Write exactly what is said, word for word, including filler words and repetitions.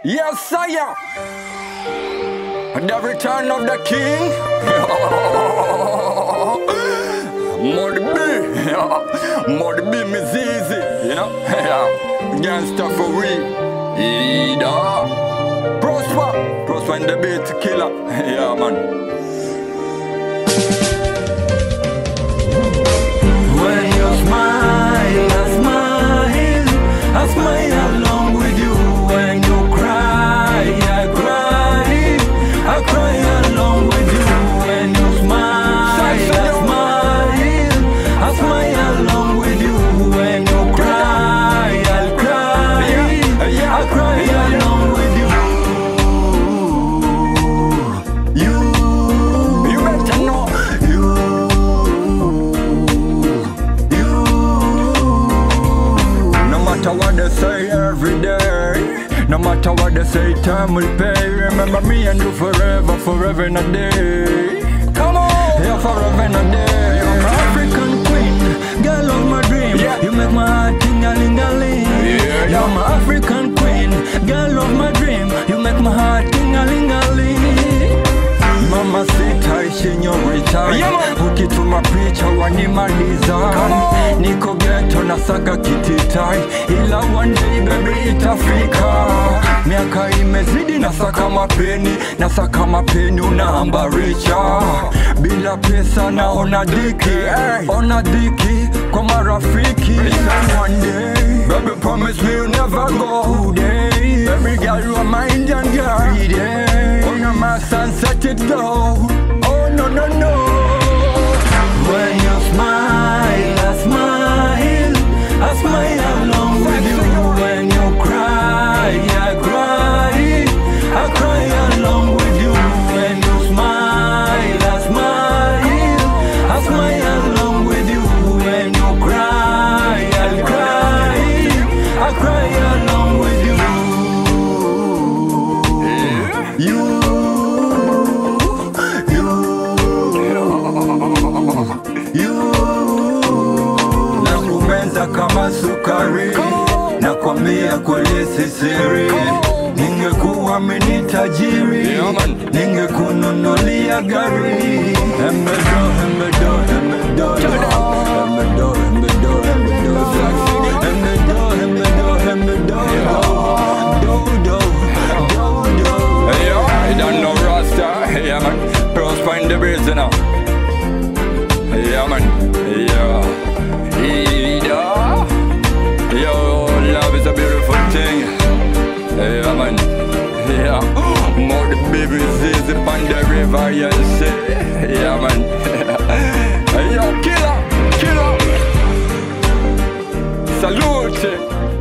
Yes, sire. The return of the king. Modi B. Modi B Mizizi. You know? Gangsta for real. Ida. Prosper. Prosper in the beat killer. Yeah, man. When you smile, I smile, I smile along with you. When you cry, I cry, I cry along with you. When you smile, I smile, I smile along with you. When you cry, I'll cry, I cry along with you. You, You better know. No matter what they say every day, no matter what they say, time will pay. Remember me and you forever, forever in a day. Come on, yeah, forever in a day. You're my African queen, girl of my dream. Yeah. You make my heart ting-a-ling-a-ling. Yeah, You're yeah. my African queen, girl of my dream. You make my heart ting-a-ling-a-ling. Mama sita shinyorita, Yeah, man. ukituma picha wanimaliza. Come on. Niko ghetto nasaka kititai, ila one day baby itafika. Miaka imezidi nasaka mapeni, nasaka mapeni unaambaricha. Bila pesa naona diki, hey. Ona diki kwa marafiki. Listen one day, baby promise me you'll never go. Today, baby girl you are my Indian girl. Every day, on my sunset it go. Oh no no no. When you smile, I smile, I smile along with you. When you cry, I cry, I cry along with you. When you smile, I smile, I smile along with you. When you cry, I cry, I cry along with you. You. Nakumeza kama sukari, nakwambia kweli si siri. Ningekuwa mimi tajiri, ningekununulia gari. Embedo, embedo, embedo, embedo, embedo, embedo, embedo, embedo, embedo, do, do, do, do. Hey yo, I don't know Rasta, yeah man. Prosper in the breeze, you know. Yeah man, yeah. Ida. Yo, love is a beautiful thing. Yeah man, yeah. More the baby is upon the river, you say. Yeah man. Yo, killer, killer. Salute.